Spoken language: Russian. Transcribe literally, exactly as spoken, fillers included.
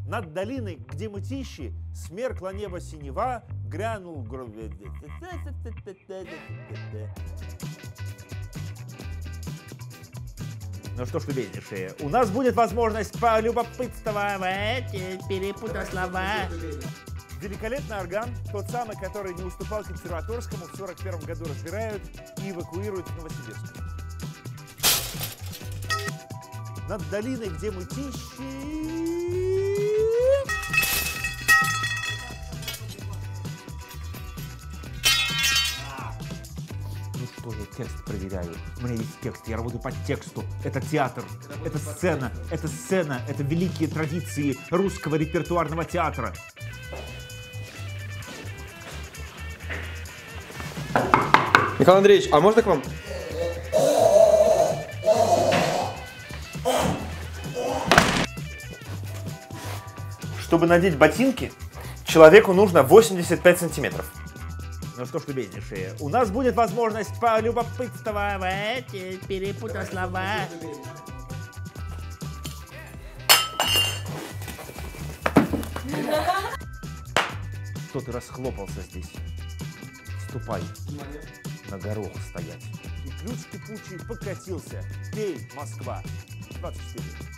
Над долиной, где мытищи, смеркла небо синева, грянул гром. Ну что ж, любезнейшие, у нас будет возможность полюбопытствовать, перепутал слова. Великолепный орган, тот самый, который не уступал консерваторскому, в сорок первом году разбирают и эвакуируют в Новосибирск. Над долиной, где мытищи... Ну что, я текст проверяю. У меня есть текст, я работаю по тексту. Это театр, это сцена, это сцена, это великие традиции русского репертуарного театра. Михаил Андреевич, а можно к вам? Чтобы надеть ботинки, человеку нужно восемьдесят пять сантиметров. Ну что ж, любезнейшие, у нас будет возможность полюбопытствовать, перепутал слова. Что ты расхлопался здесь? Ступай на горох стоять. И ключ кипучий покатился. Пей, Москва. двадцать четыре.